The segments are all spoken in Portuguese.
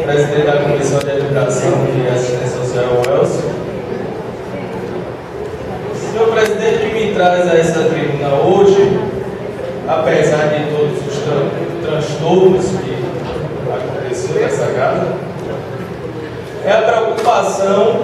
presidente da Comissão de Educação e Assistência Social, Welson. Senhor presidente, que me traz a essa tribuna hoje, apesar de todos os transtornos que aconteceram nessa casa, é a preocupação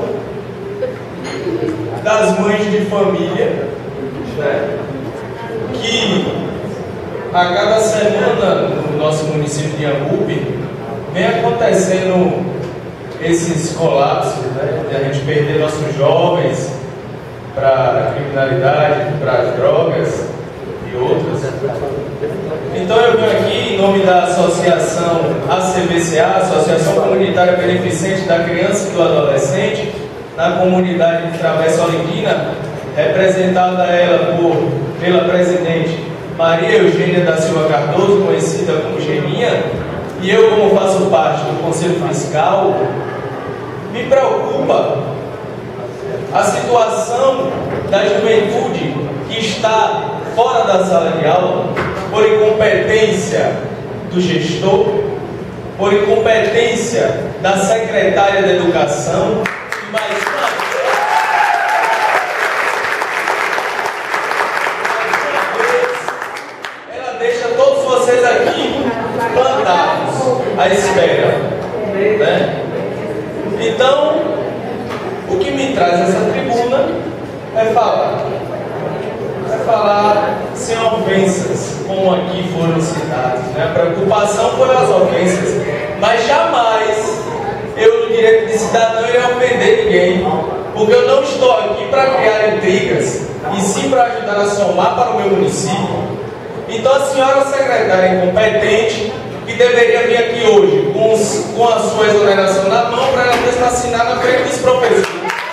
das mães de família, né, que a cada semana no nosso município de Iambupe vem acontecendo esses colapsos, né, de a gente perder nossos jovens para a criminalidade, para as drogas e outras. Então eu venho aqui em nome da associação ACBCA, Associação Comunitária Beneficente da Criança e do Adolescente, na comunidade de Travessa Olinquina, representada ela pela presidente Maria Eugênia da Silva Cardoso, conhecida como Geninha, e eu, como faço parte do Conselho Fiscal, me preocupa a situação da juventude que está fora da sala de aula por incompetência do gestor, por incompetência da secretária de Educação, e mais uma vez ela deixa todos vocês aqui plantados à espera, né? Então, o que me traz essa tribuna é falar sem ofensas, como aqui foram citadas, né? A preocupação foi as ofensas, mas jamais eu, no direito de cidadão, irei ofender ninguém, porque eu não estou aqui para criar intrigas, e sim para ajudar a somar para o meu município. Então a senhora secretária incompetente, que deveria vir aqui hoje com a sua exoneração na mão, para ela mesma assinar na frente dos professores.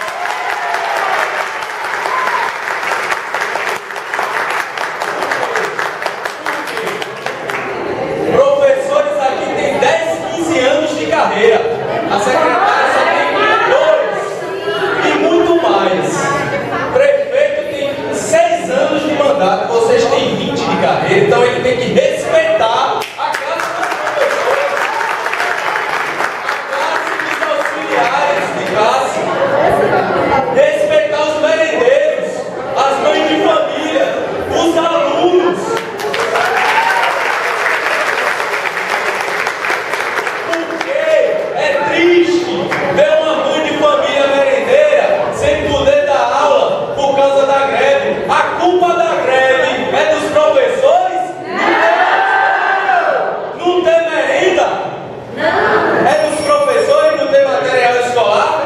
Professores aqui têm 10, 15 anos de carreira. A secretária só tem 2 e muito mais. Prefeito tem 6 anos de mandato, vocês têm 20 de carreira, então ele tem que respeitar a classe dos professores, a classe dos auxiliares de classe, respeitar os merendeiros, as mães de família, os alunos. Triste ver uma mãe de família merendeira sem poder dar aula por causa da greve. A culpa da greve é dos professores? Não! Não tem merenda? Não! É dos professores não ter material escolar?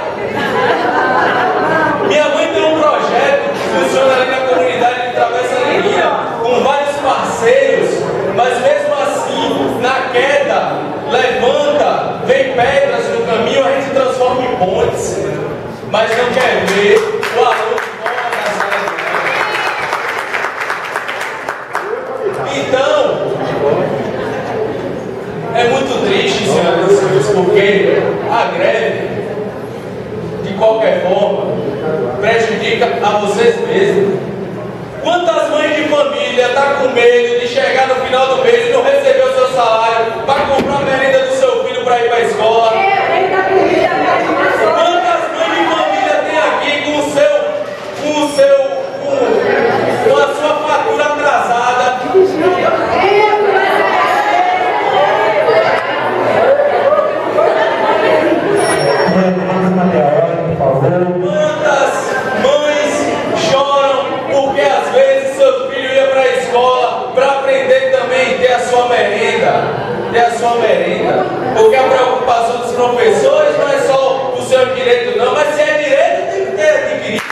Minha mãe tem um projeto que funciona ali na comunidade de Travessa Olinquina, com vários parceiros, mas mesmo assim, na queda, levanta, vem pedras no caminho, a gente transforma em pontes, mas não quer ver o aluno fora da sala de aula. Então, é muito triste, senhoras e senhores, porque a greve, de qualquer forma, prejudica a vocês mesmos. Quantas mães de família estão com medo de chegar no final do mês e não receber o seu salário para comprar a merenda do seu filho para ir para a escola? Quantas mães de família tem aqui com a sua fatura atrasada? Quantas mães choram porque às vezes seu filho ia para a escola para aprender também, ter a sua merenda, porque a preocupação dos professores não é só o seu direito não, mas se é direito tem que ter adquirido.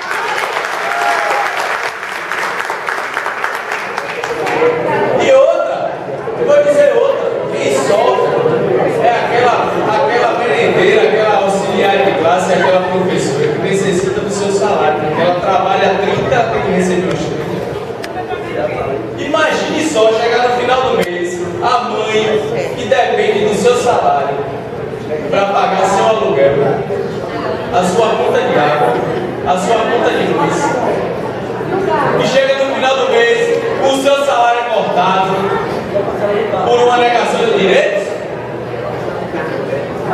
E outra, eu vou dizer outra, quem sofre é aquela merendeira, aquela auxiliar de classe, aquela professora que necessita do seu salário, porque ela trabalha 30, tem que receber os 30. Imagine só chegar no final do mês, a mãe que depende do seu salário para pagar seu aluguel, a sua conta de água, a sua conta de luz, e chega no final do mês, o seu salário é cortado por uma negação de direitos.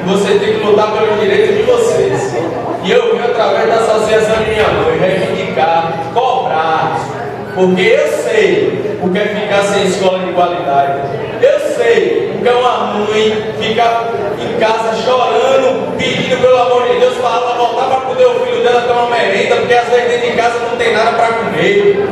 você tem que lutar pelos direitos de vocês. E eu vim através da associação de minha mãe reivindicar, cobrar, porque eu sei o que é ficar sem escola de qualidade. Eu sei o que é uma mãe ficar em casa chorando, pedindo pelo amor de Deus para ela voltar para poder o filho dela ter uma merenda, porque às vezes dentro de casa não tem nada para comer.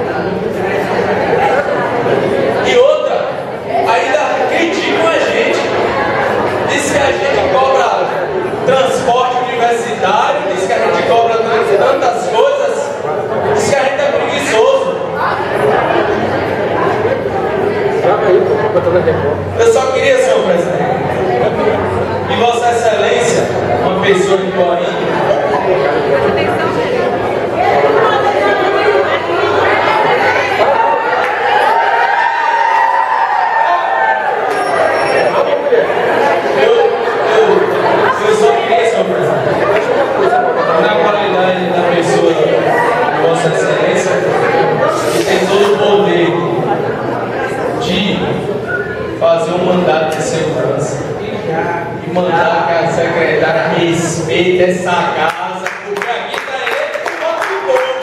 E outra, ainda criticam a gente, diz que a gente cobra transporte universitário, diz que a gente cobra tantas coisas, diz que a gente é preguiçoso. Eu só queria, senhor presidente, que Vossa Excelência, uma pessoa de Corinto, eu só queria, senhor presidente, na qualidade da pessoa de Vossa Excelência, que tem todo o poder de fazer um mandato de segurança e mandar que a secretária respeite essa casa, porque aqui está ele que bota o povo.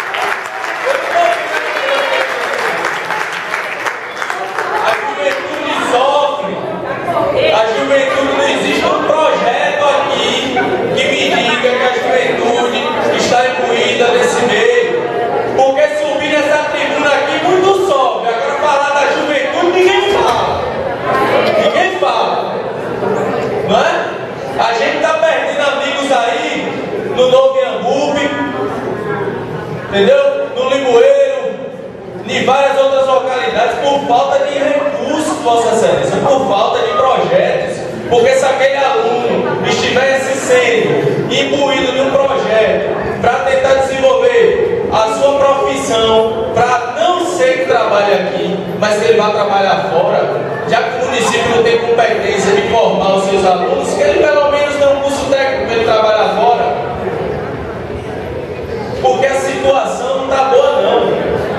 A juventude sofre, a juventude não existe um projeto aqui que me diga que a juventude está imbuída nesse meio, porque subir nessa tribuna aqui muito sobe, agora falar da juventude ninguém fala. Ninguém fala, não é? A gente está perdendo amigos aí no Novo Iambupe, entendeu? No Limoeiro, em várias outras localidades, por falta de recursos, Vossa Excelência, por falta de projetos. Porque se aquele aluno estivesse sendo imbuído de um projeto para tentar desenvolver a sua profissão, para não ser que trabalhe aqui, mas que ele vá trabalhar fora, já que o município não tem competência de formar os seus alunos, que ele pelo menos dê um curso técnico para ele trabalhar fora. Porque a situação não está boa não.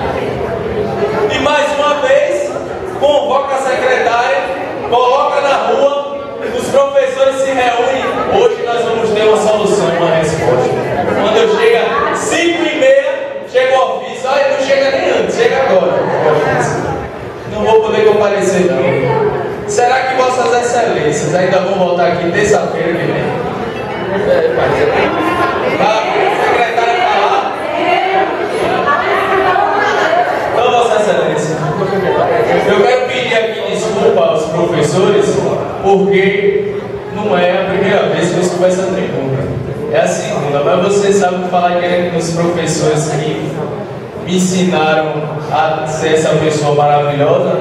E mais uma vez, convoca a secretária, coloca na rua, os professores se reúnem. Hoje nós vamos ter uma solução, uma resposta. Quando eu chego às 5h30, chega o ofício. Olha, não chega nem antes, chega agora. Não vou poder comparecer não. Será que Vossas Excelências ainda vão voltar aqui terça-feira que vem? A secretária falar? Então, Vossa Excelência, eu quero pedir aqui desculpa aos professores, porque não é a primeira vez que eu escuto essa tribuna. É a segunda, mas você sabe falar que é os professores que me ensinaram a ser essa pessoa maravilhosa.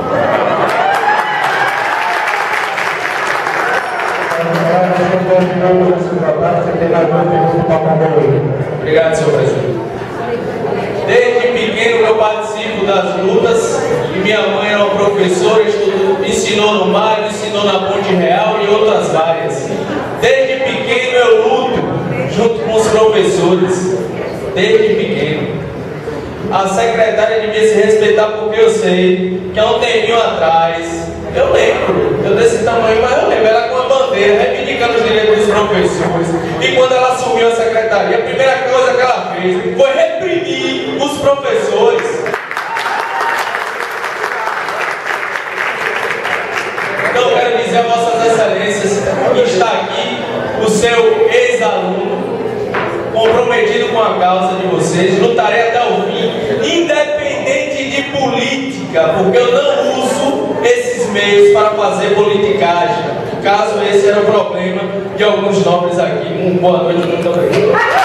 Obrigado, senhor presidente. Desde pequeno eu participo das lutas e minha mãe era uma professora, me ensinou no mar, me ensinou na Ponte Real e outras áreas. Desde pequeno eu luto junto com os professores. Desde pequeno. A secretária devia se respeitar, porque eu sei que há um tempinho atrás, eu lembro, eu desse tamanho, mas eu lembro, ela com a bandeira reivindicando os direitos dos professores. E quando ela assumiu a secretaria, a primeira coisa que ela fez foi reprimir os professores. Então eu quero dizer a Vossas Excelências que está aqui o seu ex-aluno, comprometido com a causa de vocês, lutarei até o fim, independente de política, porque eu não uso esses meios para fazer politicagem. Caso esse era o problema de alguns nobres aqui. Boa noite, muito obrigado.